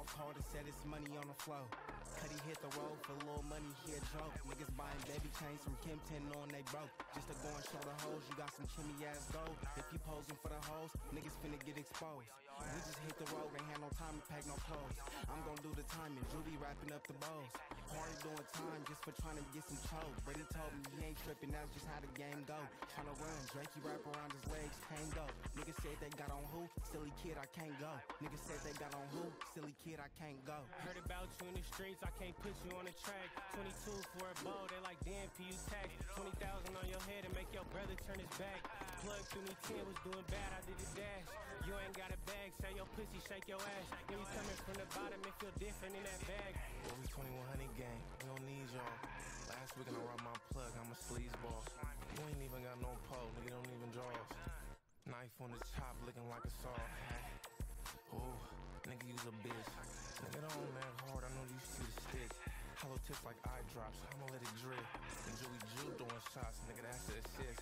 off cold and said it's money on the floor. Cuddy hit the road for a little money, he a joke. Niggas buying baby chains from Kimpton knowing they broke. Just to go and show the hoes, you got some chimney ass gold. If you posing for the hoes, niggas finna get exposed. We just hit the road, ain't had no time to pack no clothes. I'm gon' do the time and Drew be wrapping up the bows. Party doing time just for trying to get some choke. But he told me he ain't tripping, that's just how the game go. Tryna run, Drake he wrap around his legs, can't go. Niggas said they got on who? Silly kid, I can't go. Niggas said they got on who? Silly kid, I can't go. Heard about you in the streets, I can't put you on the track. 22 for a bow, they like damn P, you tax. 20,000 on your head and make your brother turn his back. Plug through me 10 was doing bad, I did the dash. You ain't got a bag, say your pussy, shake your ass. When you coming from the bottom, it feel different in that bag. Well, we 2100 gang, we don't need y'all. Last weekend I robbed my plug, I'm a sleazeball. You ain't even got no pole, nigga don't even draws. Knife on the chop, looking like a saw. Ooh, nigga use a bitch. Nigga don't that hard, I know you see the stick. Hollow tips like eye drops, I'ma let it drip. And Joey Drew doing shots, nigga that's the assist.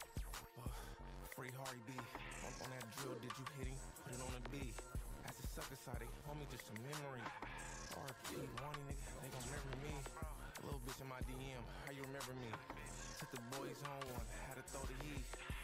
Free Hardy B, on that drill, did you hit him? Put it on the B. As a sucker side, they homie just a memory. RP, Wani nigga, they gon' remember me. Little bitch in my DM, how you remember me? Took the boys on one, had to throw the heat.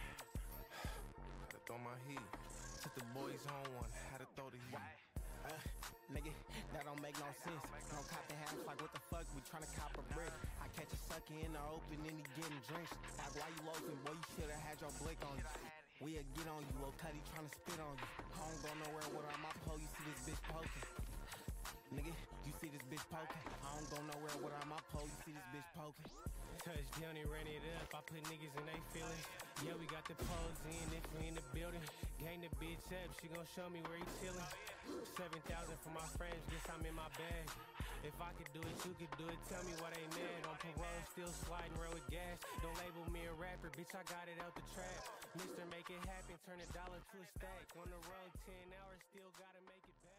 Had to throw my heat. Took the boys on one, had to throw the heat. Nigga, that don't make no sense. Don't cop the half like what the fuck, we tryna cop a brick. I catch a sucker in the open and he getting drenched. Like why you loafing, boy, you should've had your blick on you. We'll get on you, Lil Cuddy tryna spit on you. I don't go nowhere without my pole, you see this bitch poking. Nigga, you see this bitch poking. I don't go nowhere without my pole, you see this bitch poking. Touchdown and ran it up, I put niggas in they feelings. Yeah, we got the pose in if we in the building. Gang the bitch up, she gon' show me where he chillin'. 7,000 for my friends, guess I'm in my bag. If I could do it, you could do it, tell me why they mad. On parole, still sliding, roll with gas. Don't label me a rapper, bitch, I got it out the trap. Mr. Make It Happen, turn $1 to a stack. On the road, 10 hours, still gotta make it back.